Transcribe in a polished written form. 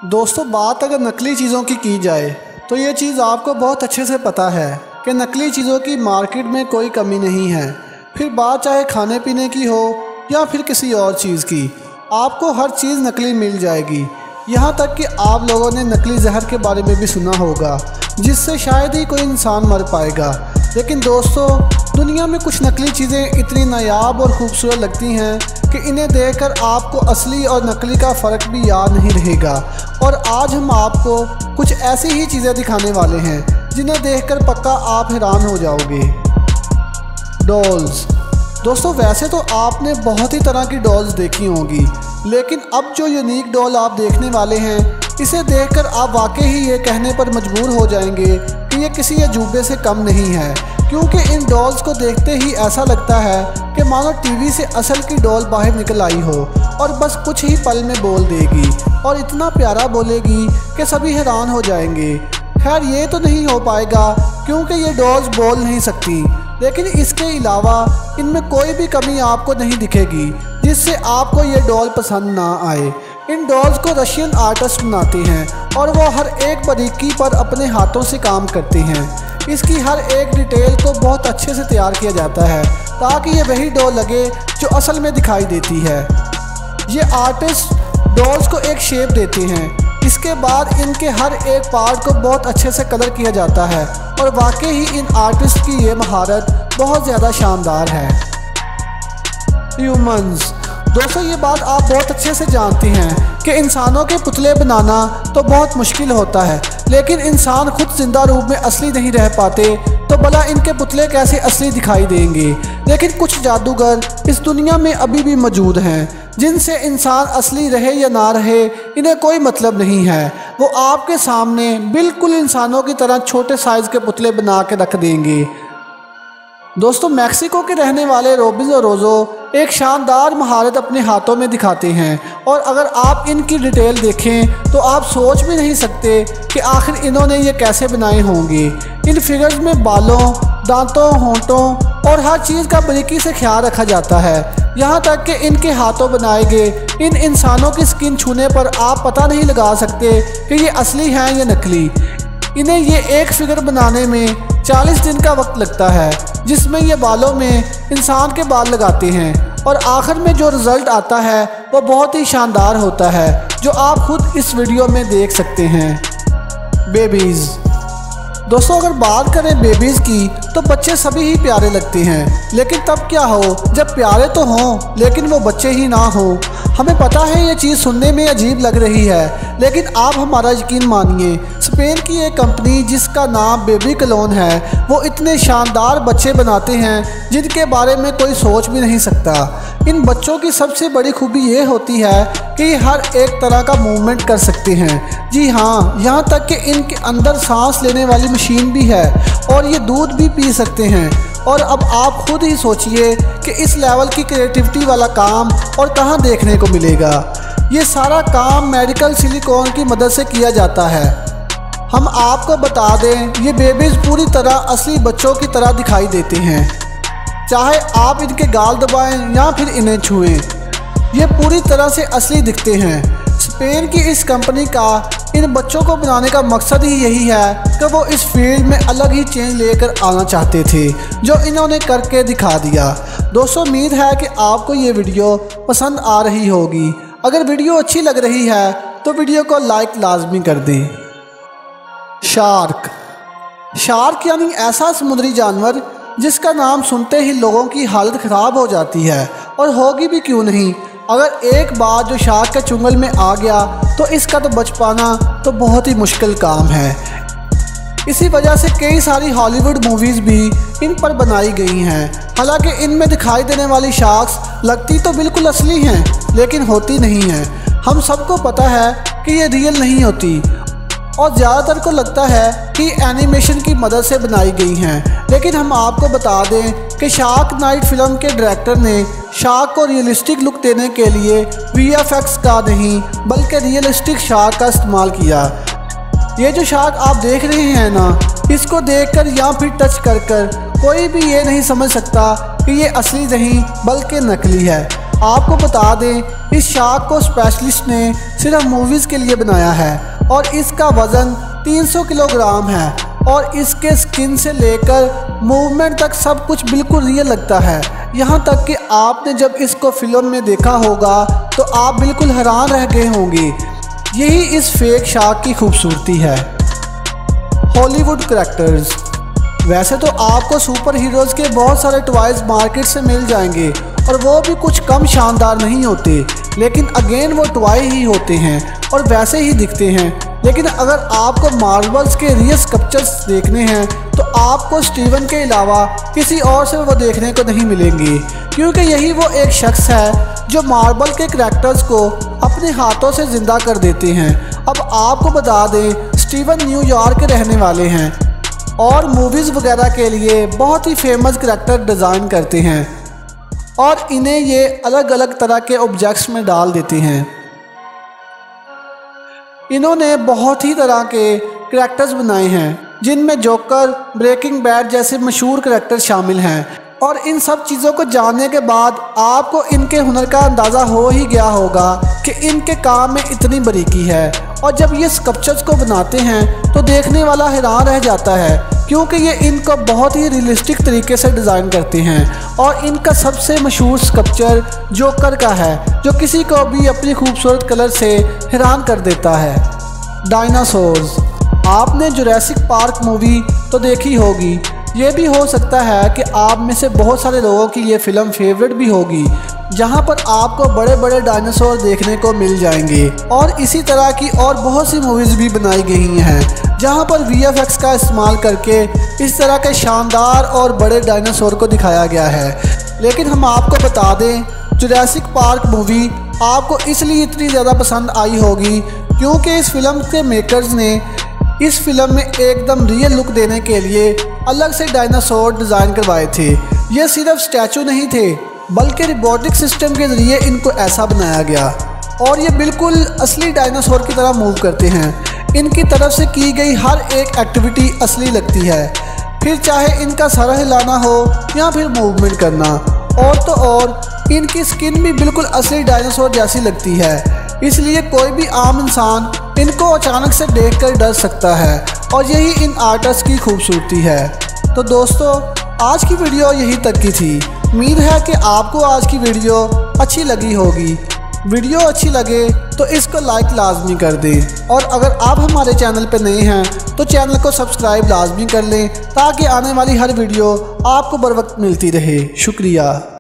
दोस्तों, बात अगर नकली चीज़ों की जाए तो ये चीज़ आपको बहुत अच्छे से पता है कि नकली चीज़ों की मार्केट में कोई कमी नहीं है। फिर बात चाहे खाने पीने की हो या फिर किसी और चीज़ की, आपको हर चीज़ नकली मिल जाएगी। यहाँ तक कि आप लोगों ने नकली जहर के बारे में भी सुना होगा, जिससे शायद ही कोई इंसान मर पाएगा। लेकिन दोस्तों, दुनिया में कुछ नकली चीज़ें इतनी नायाब और खूबसूरत लगती हैं कि इन्हें देखकर आपको असली और नकली का फ़र्क भी याद नहीं रहेगा। और आज हम आपको कुछ ऐसी ही चीज़ें दिखाने वाले हैं जिन्हें देखकर पक्का आप हैरान हो जाओगे। डॉल्स। दोस्तों, वैसे तो आपने बहुत ही तरह की डॉल्स देखी होंगी, लेकिन अब जो यूनिक डॉल आप देखने वाले हैं, इसे देखकर आप वाकई ही ये कहने पर मजबूर हो जाएंगे कि ये किसी अजूबे से कम नहीं है। क्योंकि इन डॉल्स को देखते ही ऐसा लगता है कि मानो टीवी से असल की डॉल बाहर निकल आई हो और बस कुछ ही पल में बोल देगी, और इतना प्यारा बोलेगी कि सभी हैरान हो जाएंगे। खैर, ये तो नहीं हो पाएगा क्योंकि ये डॉल्स बोल नहीं सकती, लेकिन इसके अलावा इनमें कोई भी कमी आपको नहीं दिखेगी जिससे आपको ये डॉल पसंद ना आए। इन डॉल्स को रशियन आर्टिस्ट बनाते हैं और वो हर एक बारीकी पर अपने हाथों से काम करते हैं। इसकी हर एक डिटेल को बहुत अच्छे से तैयार किया जाता है ताकि ये वही डॉल लगे जो असल में दिखाई देती है। ये आर्टिस्ट डॉल्स को एक शेप देते हैं, इसके बाद इनके हर एक पार्ट को बहुत अच्छे से कलर किया जाता है, और वाकई ही इन आर्टिस्ट की ये महारत बहुत ज़्यादा शानदार है। ह्यूमंस। दोस्तों, ये बात आप बहुत अच्छे से जानते हैं कि इंसानों के पुतले बनाना तो बहुत मुश्किल होता है, लेकिन इंसान खुद जिंदा रूप में असली नहीं रह पाते, तो भला इनके पुतले कैसे असली दिखाई देंगे। लेकिन कुछ जादूगर इस दुनिया में अभी भी मौजूद हैं जिनसे इंसान असली रहे या ना रहे इन्हें कोई मतलब नहीं है। वो आपके सामने बिल्कुल इंसानों की तरह छोटे साइज़ के पुतले बना के रख देंगे। दोस्तों, मैक्सिको के रहने वाले रॉबिन्सन रोजो एक शानदार महारत अपने हाथों में दिखाते हैं, और अगर आप इनकी डिटेल देखें तो आप सोच भी नहीं सकते कि आखिर इन्होंने ये कैसे बनाए होंगे। इन फिगर्स में बालों, दांतों, होंठों और हर चीज़ का बारीकी से ख्याल रखा जाता है। यहाँ तक कि इनके हाथों बनाए गए इन इंसानों की स्किन छूने पर आप पता नहीं लगा सकते कि ये असली हैं या नकली। इन्हें ये एक फिगर बनाने में 40 दिन का वक्त लगता है, जिसमें ये बालों में इंसान के बाल लगाते हैं, और आखिर में जो रिज़ल्ट आता है वो बहुत ही शानदार होता है, जो आप खुद इस वीडियो में देख सकते हैं। बेबीज़। दोस्तों, अगर बात करें बेबीज़ की तो बच्चे सभी ही प्यारे लगते हैं, लेकिन तब क्या हो जब प्यारे तो हों लेकिन वो बच्चे ही ना हों। हमें पता है ये चीज़ सुनने में अजीब लग रही है, लेकिन आप हमारा यकीन मानिए, स्पेन की एक कंपनी जिसका नाम बेबी क्लोन है, वो इतने शानदार बच्चे बनाते हैं जिनके बारे में कोई सोच भी नहीं सकता। इन बच्चों की सबसे बड़ी खूबी ये होती है कि ये हर एक तरह का मूवमेंट कर सकते हैं। जी हाँ, यहाँ तक कि इनके अंदर सांस लेने वाली मशीन भी है, और ये दूध भी पी सकते हैं। और अब आप खुद ही सोचिए कि इस लेवल की क्रिएटिविटी वाला काम और कहाँ देखने को मिलेगा। ये सारा काम मेडिकल सिलिकॉन की मदद से किया जाता है। हम आपको बता दें, ये बेबीज़ पूरी तरह असली बच्चों की तरह दिखाई देते हैं, चाहे आप इनके गाल दबाएं या फिर इन्हें छुएं, ये पूरी तरह से असली दिखते हैं। स्पेन की इस कंपनी का इन बच्चों को बनाने का मकसद ही यही है कि वो इस फील्ड में अलग ही चेंज लेकर आना चाहते थे, जो इन्होंने करके दिखा दिया। दोस्तों, उम्मीद है कि आपको ये वीडियो पसंद आ रही होगी। अगर वीडियो अच्छी लग रही है तो वीडियो को लाइक लाजमी कर दें। शार्क। शार्क यानी ऐसा समुद्री जानवर जिसका नाम सुनते ही लोगों की हालत ख़राब हो जाती है, और होगी भी क्यों नहीं। अगर एक बार जो शार्क के चुंगल में आ गया तो इसका तो बच पाना तो बहुत ही मुश्किल काम है। इसी वजह से कई सारी हॉलीवुड मूवीज़ भी इन पर बनाई गई हैं। हालांकि इनमें दिखाई देने वाली शार्क्स लगती तो बिल्कुल असली हैं, लेकिन होती नहीं हैं। हम सबको पता है कि ये रियल नहीं होती, और ज़्यादातर को लगता है कि एनिमेशन की मदद से बनाई गई हैं। लेकिन हम आपको बता दें कि शार्क नाइट फिल्म के डायरेक्टर ने शार्क को रियलिस्टिक लुक देने के लिए VFX का नहीं बल्कि रियलिस्टिक शार्क का इस्तेमाल किया। ये जो शार्क आप देख रहे हैं ना, इसको देखकर या फिर टच कर कोई भी ये नहीं समझ सकता कि ये असली नहीं बल्कि नकली है। आपको बता दें इस शार्क को स्पेशलिस्ट ने सिर्फ मूवीज़ के लिए बनाया है और इसका वज़न 300 किलोग्राम है और इसके स्किन से लेकर मूवमेंट तक सब कुछ बिल्कुल रियल लगता है। यहाँ तक कि आपने जब इसको फिल्म में देखा होगा तो आप बिल्कुल हैरान रह गए होंगे। यही इस फेक शार्क की खूबसूरती है। Hollywood characters. वैसे तो आपको सुपर हीरोज़ के बहुत सारे टॉयज़ मार्केट से मिल जाएंगे और वो भी कुछ कम शानदार नहीं होते, लेकिन अगेन वो टॉय ही होते हैं और वैसे ही दिखते हैं। लेकिन अगर आपको मार्वल्स के रियल स्कल्पचर्स देखने हैं तो आपको स्टीवन के अलावा किसी और से वो देखने को नहीं मिलेंगे, क्योंकि यही वो एक शख्स है जो मार्वल के करैक्टर्स को अपने हाथों से ज़िंदा कर देते हैं। अब आपको बता दें स्टीवन न्यूयॉर्क के रहने वाले हैं और मूवीज़ वगैरह के लिए बहुत ही फेमस करैक्टर डिज़ाइन करते हैं और इन्हें ये अलग अलग तरह के ऑब्जेक्ट्स में डाल देते हैं। इन्होंने बहुत ही तरह के करैक्टर्स बनाए हैं जिनमें जोकर, ब्रेकिंग बैड जैसे मशहूर करैक्टर शामिल हैं और इन सब चीज़ों को जानने के बाद आपको इनके हुनर का अंदाज़ा हो ही गया होगा कि इनके काम में इतनी बारीकी है। और जब ये स्कल्पचर्स को बनाते हैं तो देखने वाला हैरान रह जाता है, क्योंकि ये इनको बहुत ही रियलिस्टिक तरीके से डिज़ाइन करते हैं। और इनका सबसे मशहूर स्कल्पचर जोकर का है, जो किसी को भी अपनी खूबसूरत कलर से हैरान कर देता है। डायनासोर्स। आपने जुरासिक पार्क मूवी तो देखी होगी, ये भी हो सकता है कि आप में से बहुत सारे लोगों की ये फ़िल्म फेवरेट भी होगी, जहाँ पर आपको बड़े बड़े डायनासोर देखने को मिल जाएंगे। और इसी तरह की और बहुत सी मूवीज़ भी बनाई गई हैं जहाँ पर VFX का इस्तेमाल करके इस तरह के शानदार और बड़े डायनासोर को दिखाया गया है। लेकिन हम आपको बता दें जुरासिक पार्क मूवी आपको इसलिए इतनी ज़्यादा पसंद आई होगी क्योंकि इस फिल्म के मेकर्स ने इस फिल्म में एकदम रियल लुक देने के लिए अलग से डायनासोर डिज़ाइन करवाए थे। ये सिर्फ स्टैचू नहीं थे बल्कि रोबोटिक सिस्टम के ज़रिए इनको ऐसा बनाया गया और ये बिल्कुल असली डायनासोर की तरह मूव करते हैं। इनकी तरफ से की गई हर एक एक्टिविटी असली लगती है, फिर चाहे इनका सर हिलाना हो या फिर मूवमेंट करना। और तो और इनकी स्किन भी बिल्कुल असली डायनासोर जैसी लगती है, इसलिए कोई भी आम इंसान इनको अचानक से देखकर डर सकता है और यही इन आर्टिस्ट की खूबसूरती है। तो दोस्तों आज की वीडियो यही तक की थी। उम्मीद है कि आपको आज की वीडियो अच्छी लगी होगी। वीडियो अच्छी लगे तो इसको लाइक लाजमी कर दें और अगर आप हमारे चैनल पर नए हैं तो चैनल को सब्सक्राइब लाजमी कर लें ताकि आने वाली हर वीडियो आपको बर वक्त मिलती रहे। शुक्रिया।